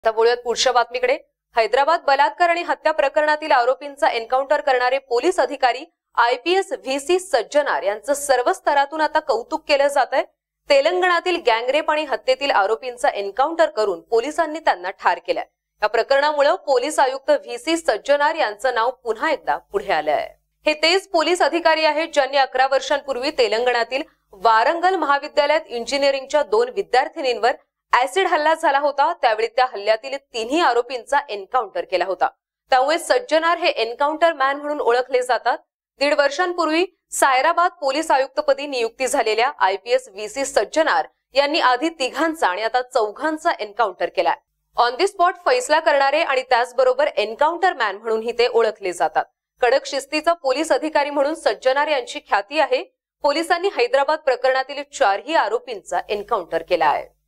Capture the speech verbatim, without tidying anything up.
आता बोलूयात पुढच्या बातमीकडे। हैदराबाद बलात्कार आणि हत्या प्रकरणातील आरोपींचा एन्काउंटर करणारे पोलीस अधिकारी आयपीएस व्हीसी सज्जनार यांचं सर्व स्तरातून आता कौतुक केलं जात आहे। तेलंगणातील गँगरेप आणि हत्येतील आरोपींचा एन्काउंटर करून पोलिसांनी त्यांना ठार केलंय। या प्रकरणामुळे पोलीस आयुक्त व्हीसी सज्जनार यांचं नाव पुन्हा एकदा पुढे आलं आहे। हे तेच पोलीस अधिकारी आहेत ज्यांनी अकरा वर्षांपूर्वी तेलंगणातील वारंगल महाविद्यालयात इंजिनिअरिंगच्या दोन विद्यार्थिनींवर ऍसिड हल्ला झाला होता। त्यावेळी त्या हल्ल्यातील तिन्ही आरोपींचा एन्काउंटर केला होता। त्यामुळे सज्जनार हे एन्काउंटर मॅन म्हणून ओळखले जातात। दीड वर्षांपूर्वी सायराबाद पोलीस आयुक्तपदी नियुक्ती झालेल्या आयपीएस व्हीसी सज्जनार यांनी आधी तिघांचा आणि आता चौघांचा एन्काउंटर केलाय। ऑन दी स्पॉट फैसला करणारे आणि त्याचबरोबर एन्काउंटर मॅन म्हणूनही ते ओळखले जातात। कडक शिस्तीचा पोलीस अधिकारी म्हणून सज्जनार यांची ख्याती आहे। पोलिसांनी हैदराबाद प्रकरणातील चारही आरोपींचा एन्काउंटर केला आहे।